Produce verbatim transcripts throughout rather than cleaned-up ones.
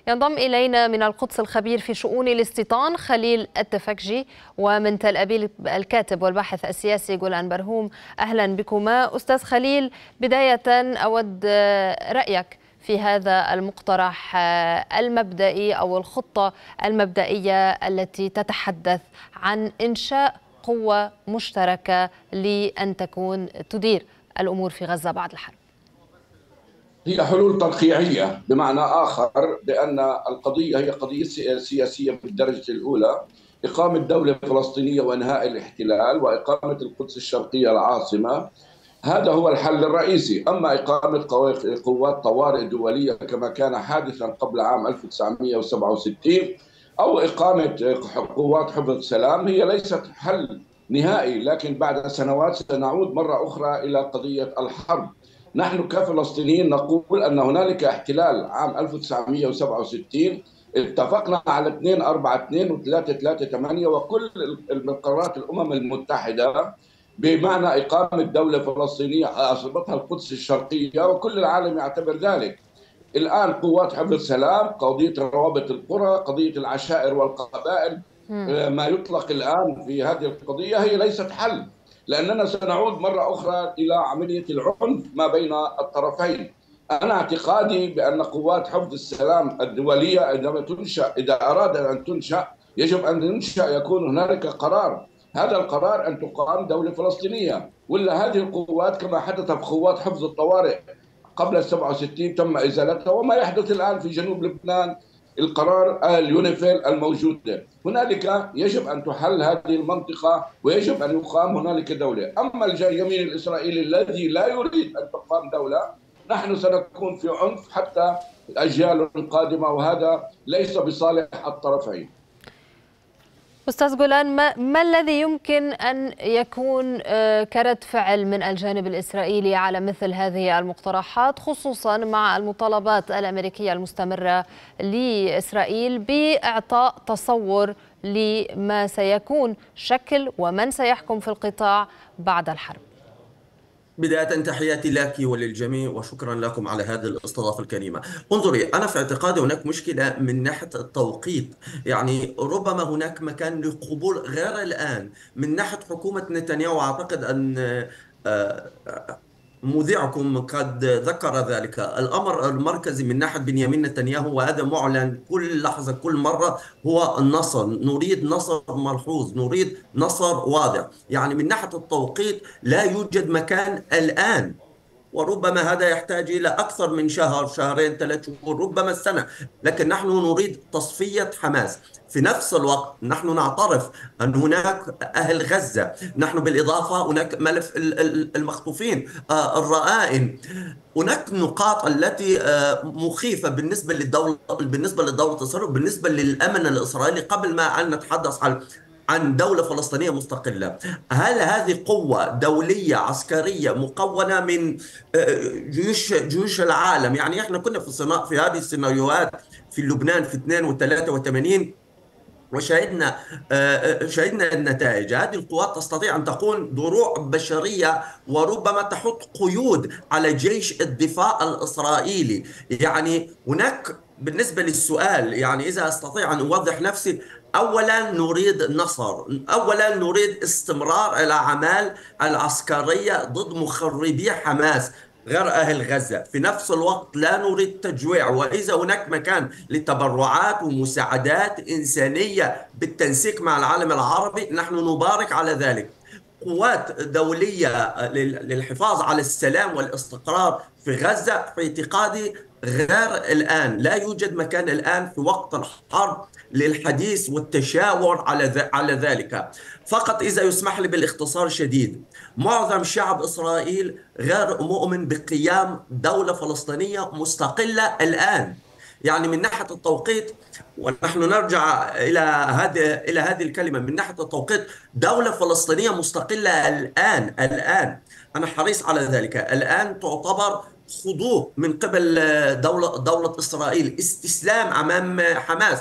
ينضم إلينا من القدس الخبير في شؤون الاستيطان خليل التفكجي، ومن تل أبيب الكاتب والباحث السياسي جولان برهوم. أهلا بكما. أستاذ خليل، بداية أود رأيك في هذا المقترح المبدئي أو الخطة المبدئية التي تتحدث عن إنشاء قوة مشتركة لأن تكون تدير الأمور في غزة بعد الحرب. هي حلول ترقيعية، بمعنى آخر بأن القضية هي قضية سياسية بالدرجة الأولى، إقامة دولة فلسطينية وإنهاء الاحتلال وإقامة القدس الشرقية العاصمة. هذا هو الحل الرئيسي. أما إقامة قوات طوارئ دولية كما كان حادثا قبل عام ألف وتسعمئة وسبعة وستين أو إقامة قوات حفظ السلام هي ليست حل نهائي، لكن بعد سنوات سنعود مرة أخرى إلى قضية الحرب. نحن كفلسطينيين نقول أن هنالك احتلال عام ألف وتسعمئة وسبعة وستين، اتفقنا على اثنين أربعة اثنين وثلاثة ثلاثة ثمانية وكل المقررات الأمم المتحدة بمعنى إقامة دولة فلسطينية عاصمتها القدس الشرقية، وكل العالم يعتبر ذلك. الآن قوات حفظ السلام، قضية روابط القرى، قضية العشائر والقبائل، ما يطلق الآن في هذه القضية هي ليست حل، لأننا سنعود مرة أخرى إلى عملية العنف ما بين الطرفين. أنا اعتقادي بأن قوات حفظ السلام الدولية عندما تنشأ، إذا أراد أن تنشأ يجب أن تنشأ يكون هنالك قرار، هذا القرار أن تقام دولة فلسطينية، ولا هذه القوات كما حدث في قوات حفظ الطوارئ قبل سبعة وستين تم إزالتها، وما يحدث الآن في جنوب لبنان القرار اليونيفيل الموجود. هنالك يجب أن تحل هذه المنطقة ويجب أن يقام هنالك دولة. أما اليمين الإسرائيلي الذي لا يريد أن تقام دولة، نحن سنكون في عنف حتى الأجيال القادمة، وهذا ليس بصالح الطرفين. أستاذ جولان، ما, ما الذي يمكن أن يكون كرد فعل من الجانب الإسرائيلي على مثل هذه المقترحات، خصوصا مع المطالبات الأمريكية المستمرة لإسرائيل بإعطاء تصور لما سيكون شكل ومن سيحكم في القطاع بعد الحرب؟ بداية تحياتي لك وللجميع وشكرا لكم على هذه الاستضافة الكريمة. انظري، أنا في اعتقادي هناك مشكلة من ناحية التوقيت، يعني ربما هناك مكان لقبول غير الآن من ناحية حكومة نتنياهو. أعتقد أن مذيعكم قد ذكر ذلك. الأمر المركزي من ناحية بنيامين نتنياهو، وهذا معلن كل لحظة كل مرة، هو النصر. نريد نصر ملحوظ، نريد نصر واضح. يعني من ناحية التوقيت لا يوجد مكان الآن، وربما هذا يحتاج إلى أكثر من شهر، شهرين، ثلاث شهور، ربما السنة، لكن نحن نريد تصفية حماس. في نفس الوقت نحن نعترف أن هناك أهل غزة، نحن بالإضافة هناك ملف المخطوفين، الرهائن، هناك نقاط التي مخيفة بالنسبة للدولة، بالنسبة للدولة إسرائيل وبالنسبة للأمن الإسرائيلي، قبل ما أن نتحدث عن عن دولة فلسطينية مستقلة. هل هذه قوة دولية عسكرية مكونة من جيوش جيوش العالم؟ يعني احنا كنا في صناعة في هذه السيناريوهات في لبنان في اثنين وثلاثة وثمانين، وشاهدنا شاهدنا النتائج. هذه القوات تستطيع أن تكون دروع بشرية وربما تحط قيود على جيش الدفاع الإسرائيلي. يعني هناك بالنسبة للسؤال، يعني إذا أستطيع أن أوضح نفسي، أولا نريد نصر، أولا نريد استمرار الأعمال العسكرية ضد مخربي حماس غير أهل غزة. في نفس الوقت لا نريد تجويع، وإذا هناك مكان لتبرعات ومساعدات إنسانية بالتنسيق مع العالم العربي نحن نبارك على ذلك. قوات دولية للحفاظ على السلام والاستقرار في غزة في اعتقادي غير الآن، لا يوجد مكان الآن في وقت الحرب للحديث والتشاور على على ذلك. فقط إذا يسمح لي بالاختصار الشديد، معظم شعب إسرائيل غير مؤمن بقيام دولة فلسطينية مستقلة الآن. يعني من ناحية التوقيت، ونحن نرجع إلى هذه إلى هذه الكلمة، من ناحية التوقيت دولة فلسطينية مستقلة الآن الآن أنا حريص على ذلك. الآن تعتبر خضوع من قبل دولة دولة إسرائيل، استسلام أمام حماس.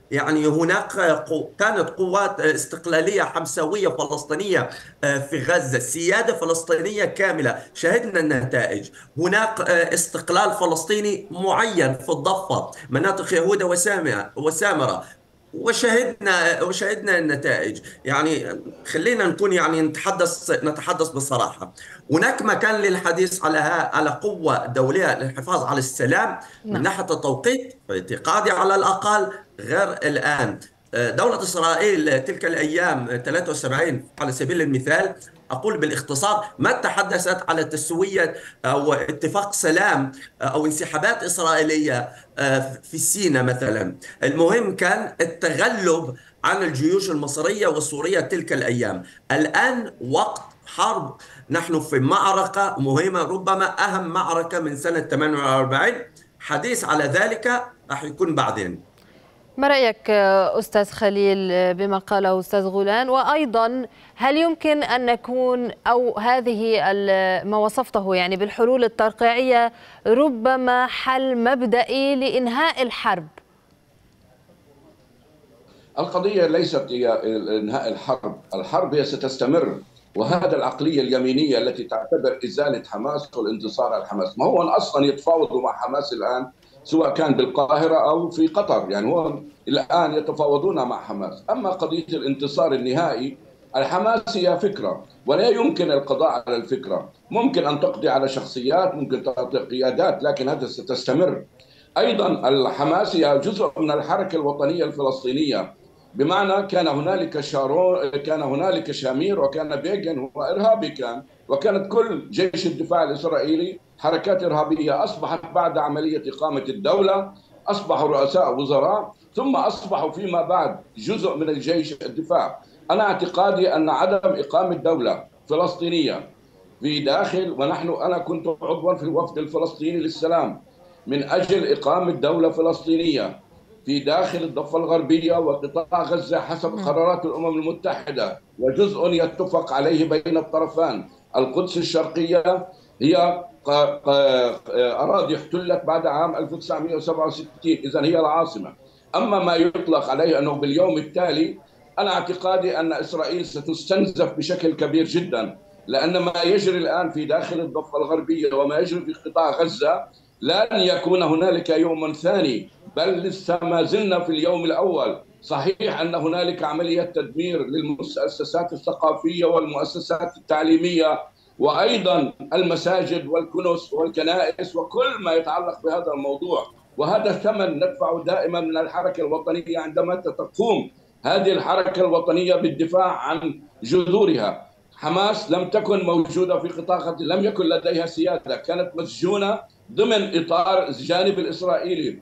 يعني هناك كانت قوات استقلالية حمساوية فلسطينية في غزة، سيادة فلسطينية كاملة، شهدنا النتائج. هناك استقلال فلسطيني معين في الضفة، مناطق يهودة وسامرة، وشهدنا وشهدنا النتائج. يعني خلينا نكون يعني نتحدث نتحدث بصراحة. هناك مكان للحديث على على قوة دولية للحفاظ على السلام من نعم. ناحية التوقيت، في اعتقادي على الأقل غير الآن. دولة إسرائيل تلك الأيام ثلاثة وسبعين على سبيل المثال، أقول بالاختصار، ما تحدثت على تسوية أو اتفاق سلام أو انسحابات إسرائيلية في سيناء مثلا. المهم كان التغلب على الجيوش المصرية والسورية تلك الأيام. الآن وقت حرب، نحن في معركة مهمة، ربما أهم معركة من سنة ثمانية وأربعين. حديث على ذلك راح يكون بعدين. ما رأيك أستاذ خليل بما قاله أستاذ غولان؟ وأيضا هل يمكن أن نكون أو هذه ما وصفته يعني بالحلول الترقيعية ربما حل مبدئي لإنهاء الحرب؟ القضية ليست هي إنهاء الحرب، الحرب هي ستستمر، وهذا العقلية اليمينية التي تعتبر إزالة حماس والانتصار على حماس. ما هو أصلا يتفاوضوا مع حماس الآن سواء كان بالقاهرة أو في قطر، يعني هو الآن يتفاوضون مع حماس. أما قضية الانتصار النهائي، الحماس هي فكرة ولا يمكن القضاء على الفكرة. ممكن أن تقضي على شخصيات، ممكن تقضي قيادات، لكن هذا ستستمر. أيضا الحماس هي جزء من الحركة الوطنية الفلسطينية، بمعنى كان هنالك شارون، كان هنالك شامير، وكان بيغن هو إرهابي كان، وكانت كل جيش الدفاع الإسرائيلي حركات إرهابية. أصبحت بعد عملية إقامة الدولة أصبحوا رؤساء وزراء، ثم أصبحوا فيما بعد جزء من الجيش الدفاع. أنا اعتقادي أن عدم إقامة دولة فلسطينية في داخل، ونحن أنا كنت عضوا في الوفد الفلسطيني للسلام من أجل إقامة دولة فلسطينية في داخل الضفة الغربية وقطاع غزة حسب قرارات الأمم المتحدة، وجزء يتفق عليه بين الطرفان. القدس الشرقية هي أراضي احتلت بعد عام ألف وتسعمئة وسبعة وستين، إذن هي العاصمة. أما ما يطلق عليه أنه باليوم التالي، أنا اعتقادي أن إسرائيل ستستنزف بشكل كبير جدا، لأن ما يجري الآن في داخل الضفة الغربية وما يجري في قطاع غزة لن يكون هنالك يوم ثاني، بل لسه ما زلنا في اليوم الأول. صحيح أن هنالك عملية تدمير للمؤسسات الثقافية والمؤسسات التعليمية، وأيضا المساجد والكنس والكنائس وكل ما يتعلق بهذا الموضوع، وهذا ثمن ندفعه دائما من الحركة الوطنية عندما تقوم هذه الحركة الوطنية بالدفاع عن جذورها. حماس لم تكن موجودة في قطاع غزة، لم يكن لديها سيادة، كانت مسجونة ضمن إطار الجانب الإسرائيلي،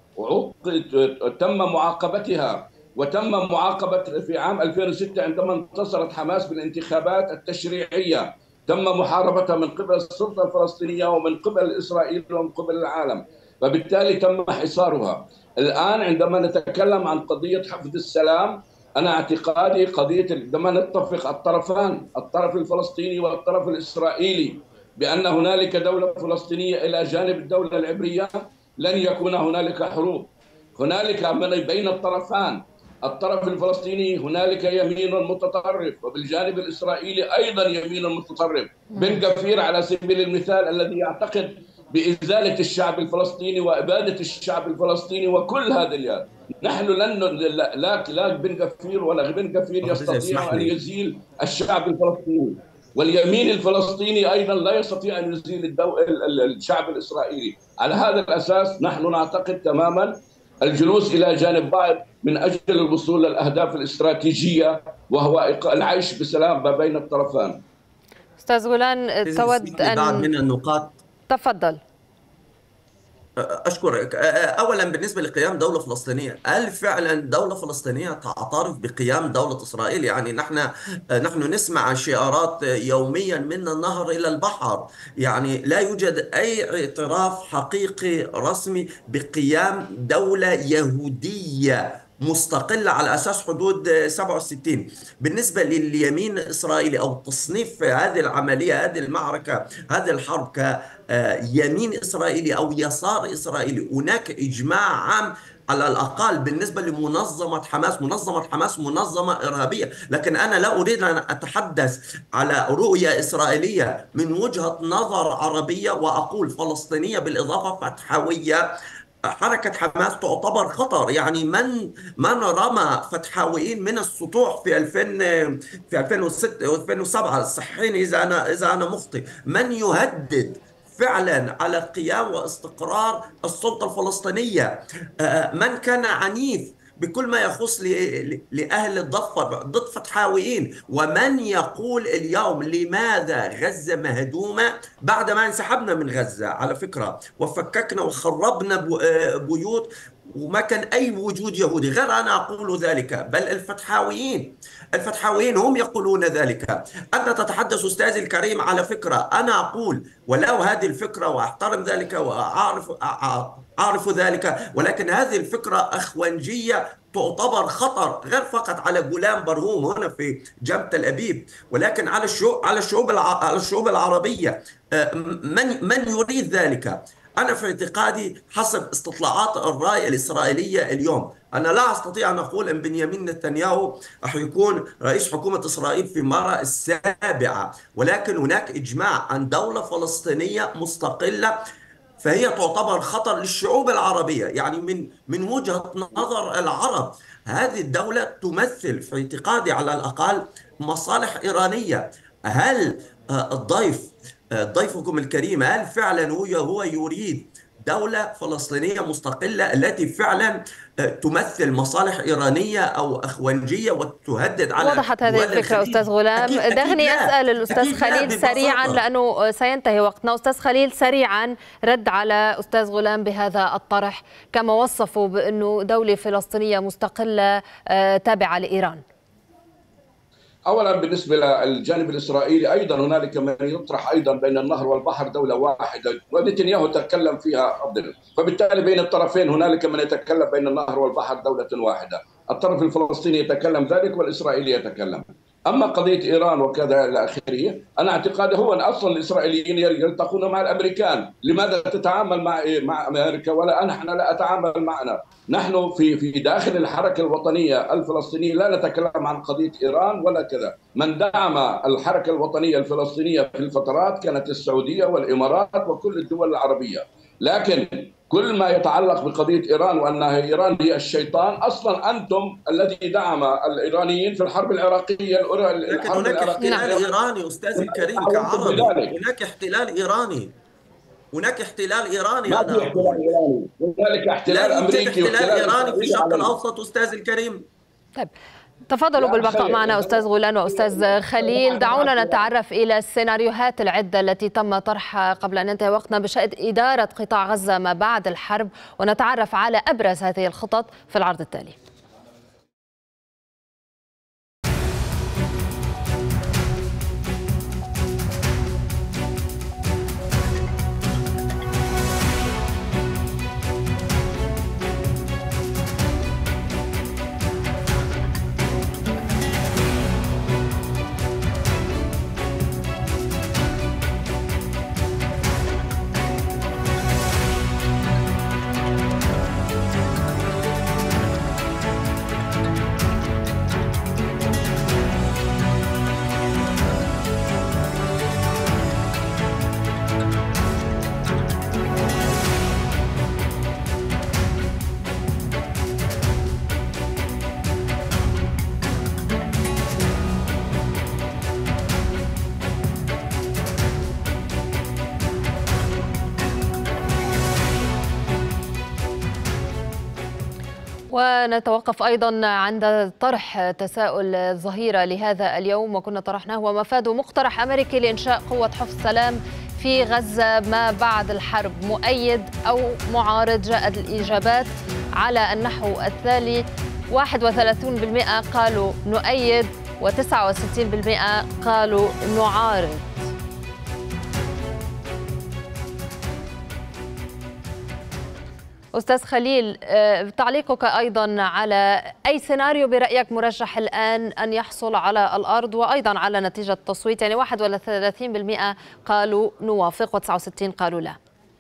وتم معاقبتها وتم معاقبة في عام ألفين وستة عندما انتصرت حماس بالانتخابات التشريعية. تم محاربتها من قبل السلطة الفلسطينية ومن قبل إسرائيل ومن قبل العالم، فبالتالي تم حصارها. الآن عندما نتكلم عن قضية حفظ السلام، أنا اعتقادي قضية عندما نتفق الطرفان، الطرف الفلسطيني والطرف الإسرائيلي، بأن هنالك دولة فلسطينية إلى جانب الدولة العبرية، لن يكون هنالك حروب. هنالك بين الطرفان، الطرف الفلسطيني هنالك يمين متطرف، وبالجانب الإسرائيلي أيضا يمين متطرف. بن غفير على سبيل المثال الذي يعتقد بإزالة الشعب الفلسطيني وإبادة الشعب الفلسطيني وكل هذا اليد. نحن لن لا لا, لا بن غفير ولا بن غفير يستطيع أن يزيل الشعب الفلسطيني، واليمين الفلسطيني أيضا لا يستطيع أن يزيل الدو... الشعب الإسرائيلي. على هذا الأساس نحن نعتقد تماما الجلوس إلى جانب بعض من أجل الوصول للأهداف الاستراتيجية، وهو العيش بسلام ما بين الطرفان. أستاذ غولان، تود أن بعض من النقاط؟ تفضل. أشكرك. أولا بالنسبة لقيام دولة فلسطينية، هل فعلا دولة فلسطينية تعترف بقيام دولة إسرائيل؟ يعني نحن نحن نسمع شعارات يوميا من النهر إلى البحر، يعني لا يوجد أي اعتراف حقيقي رسمي بقيام دولة يهودية مستقلة على أساس حدود سبعة وستين. بالنسبة لليمين الإسرائيلي أو تصنيف هذه العملية، هذه المعركة، هذه الحرب كيمين إسرائيلي أو يسار إسرائيلي، هناك إجماع عام على الأقل بالنسبة لمنظمة حماس. منظمة حماس منظمة إرهابية، لكن أنا لا أريد أن أتحدث على رؤية إسرائيلية من وجهة نظر عربية وأقول فلسطينية بالإضافة فتحوية. حركة حماس تعتبر خطر، يعني من من رمى فتحاويين من السطوح في ألفين في ألفين وستة وألفين وسبعة، صحيني إذا أنا إذا أنا مخطئ، من يهدد فعلا على قيام واستقرار السلطة الفلسطينية، من كان عنيف بكل ما يخص لأهل الضفة ضد فتحاويين، ومن يقول اليوم لماذا غزة مهدومة بعد ما انسحبنا من غزة على فكرة وفككنا وخربنا بيوت وما كان أي وجود يهودي. غير أنا أقول ذلك، بل الفتحاويين الفتحاويين هم يقولون ذلك. أنت تتحدث أستاذي الكريم على فكرة، أنا أقول ولو هذه الفكرة وأحترم ذلك وأعرف أعرف ذلك، ولكن هذه الفكرة أخوانجية تعتبر خطر غير فقط على جولان برهوم هنا في جنب تل أبيب، ولكن على الشعوب على الشعوب على الشعوب العربية. من من يريد ذلك؟ أنا في اعتقادي حسب استطلاعات الرأي الإسرائيلية اليوم، أنا لا أستطيع أن أقول أن بنيامين نتنياهو راح يكون رئيس حكومة إسرائيل في المرة السابعة، ولكن هناك إجماع عن دولة فلسطينية مستقلة، فهي تعتبر خطر للشعوب العربية. يعني من من وجهة نظر العرب هذه الدولة تمثل في اعتقادي على الأقل مصالح إيرانية. هل الضيف ضيفكم الكريم هل فعلا هو هو يريد دولة فلسطينية مستقلة التي فعلا تمثل مصالح إيرانية أو أخوانجية وتهدد على وضحت هذه الفكرة أستاذ غلام. دعني أسأل الأستاذ خليل سريعا لأنه سينتهي وقتنا. أستاذ خليل سريعا رد على أستاذ غلام بهذا الطرح كما وصفوا بأنه دولة فلسطينية مستقلة تابعة لإيران. اولا بالنسبه للجانب الاسرائيلي ايضا هنالك من يطرح ايضا بين النهر والبحر دوله واحده، ونتنياهو تكلم فيها قبل، فبالتالي بين الطرفين هنالك من يتكلم بين النهر والبحر دوله واحده، الطرف الفلسطيني يتكلم ذلك والاسرائيلي يتكلم. اما قضيه ايران وكذا الى اخره، انا اعتقادي هو ان اصلا الاسرائيليين يلتقون مع الامريكان، لماذا تتعامل مع مع امريكا ولا نحن لا اتعامل معنا؟ نحن في في داخل الحركه الوطنيه الفلسطينيه لا نتكلم عن قضيه ايران ولا كذا، من دعم الحركه الوطنيه الفلسطينيه في الفترات كانت السعوديه والامارات وكل الدول العربيه، لكن كل ما يتعلق بقضيه ايران وانها ايران هي الشيطان، اصلا انتم الذي دعم الايرانيين في الحرب العراقيه. لكن هناك احتلال ايراني استاذ الكريم كعربي، هناك احتلال ايراني، هناك احتلال ايراني. ما في احتلال ايراني، هنالك احتلال امريكي واحتلال ايراني في الشرق الاوسط استاذ الكريم. طيب تفضلوا بالبقاء معنا أستاذ غولان وأستاذ خليل. دعونا نتعرف إلى السيناريوهات العدة التي تم طرحها قبل أن ينتهي وقتنا بشأن إدارة قطاع غزة ما بعد الحرب، ونتعرف على أبرز هذه الخطط في العرض التالي. ونتوقف أيضا عند طرح تساؤل الظهيرة لهذا اليوم، وكنا طرحناه: ومفاد مقترح أمريكي لإنشاء قوة حفظ سلام في غزة ما بعد الحرب، مؤيد أو معارض؟ جاءت الإجابات على النحو التالي: واحد وثلاثين بالمئة قالوا نؤيد وتسعة وستين بالمئة قالوا نعارض. أستاذ خليل، تعليقك أيضا على أي سيناريو برأيك مرشح الآن أن يحصل على الأرض، وأيضا على نتيجة التصويت؟ يعني واحد وثلاثين بالمئة قالوا نوافق وتسعة وستين قالوا لا.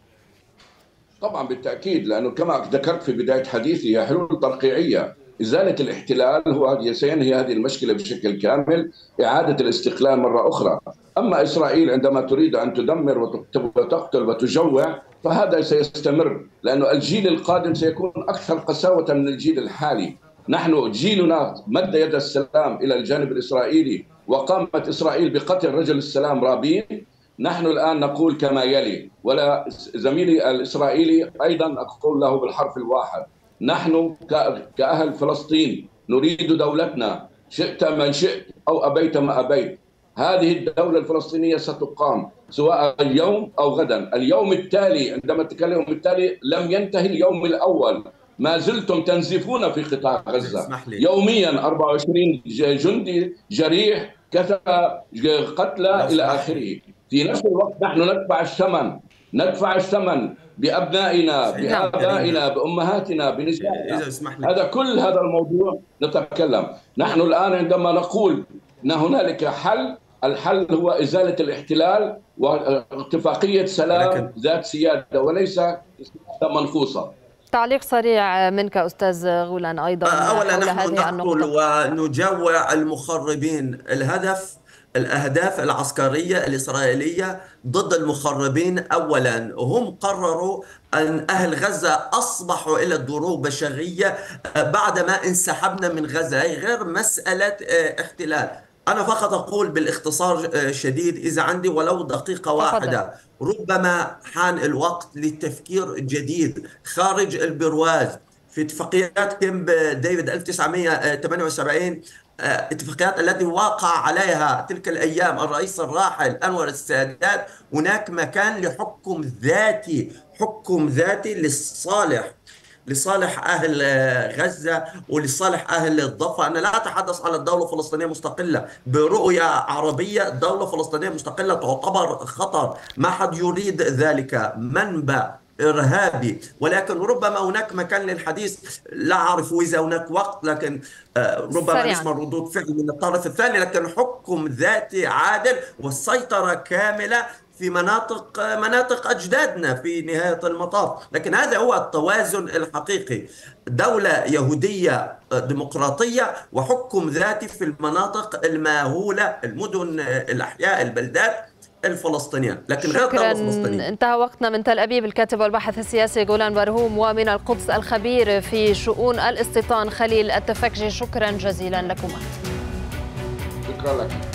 طبعا بالتأكيد، لأنه كما ذكرت في بداية حديثي هي حلول ترقيعية. إزالة الاحتلال هو سينهي هذه المشكلة بشكل كامل، إعادة الاستقلال مرة أخرى. أما إسرائيل عندما تريد أن تدمر وتقتل وتجوع فهذا سيستمر، لأنه الجيل القادم سيكون أكثر قساوة من الجيل الحالي. نحن جيلنا مد يد السلام إلى الجانب الإسرائيلي، وقامت إسرائيل بقتل رجل السلام رابين. نحن الآن نقول كما يلي، ولا زميلي الإسرائيلي أيضا أقول له بالحرف الواحد: نحن كأهل فلسطين نريد دولتنا، شئت من شئت أو أبيت ما أبيت. هذه الدولة الفلسطينية ستقام سواء اليوم أو غدا. اليوم التالي، عندما تكلم التالي، لم ينتهي اليوم الأول، ما زلتم تنزفون في قطاع غزة يوميا. أربعة وعشرين جندي جريح، كذا قتلى إلى آخره. في نفس الوقت نحن ندفع الثمن، ندفع الثمن بأبنائنا، بآبائنا، بأمهاتنا، بنسائنا. هذا كل هذا الموضوع نتكلم. نحن الآن عندما نقول أن هنالك حل، الحل هو إزالة الاحتلال واتفاقية سلام ذات سيادة وليس سيادة منفوسة. تعليق سريع منك أستاذ غولان أيضا. أولا نحن نقتل ونجوع المخربين. الهدف الأهداف العسكرية الإسرائيلية ضد المخربين أولا. هم قرروا أن أهل غزة أصبحوا إلى الدروب بشرية بعدما انسحبنا من غزة، هي غير مسألة احتلال. أنا فقط أقول بالاختصار شديد، إذا عندي ولو دقيقة واحدة، ربما حان الوقت للتفكير جديد خارج البرواز. في اتفاقيات كامب ديفيد ألف وتسعمئة وثمانية وسبعين، اتفاقيات التي وقع عليها تلك الأيام الرئيس الراحل أنور السادات، هناك مكان لحكم ذاتي، حكم ذاتي للصالح لصالح أهل غزة ولصالح أهل الضفة. أنا لا أتحدث على الدولة الفلسطينية مستقلة. برؤية عربية الدولة الفلسطينية مستقلة تعتبر خطر، ما حد يريد ذلك، منبع إرهابي. ولكن ربما هناك مكان للحديث، لا أعرف إذا هناك وقت، لكن ربما نسمع ردود فعل من الطرف الثاني. لكن حكم ذاتي عادل والسيطرة كاملة في مناطق مناطق أجدادنا في نهاية المطاف. لكن هذا هو التوازن الحقيقي، دولة يهودية ديمقراطية وحكم ذاتي في المناطق الماهولة، المدن، الأحياء، البلدات الفلسطينية، لكن غير دولة فلسطينية. انتهى وقتنا. من تل أبيب الكاتب والباحث السياسي غولان برهوم، ومن القدس الخبير في شؤون الاستيطان خليل التفكجي. شكرا جزيلا لكما. شكرا لك.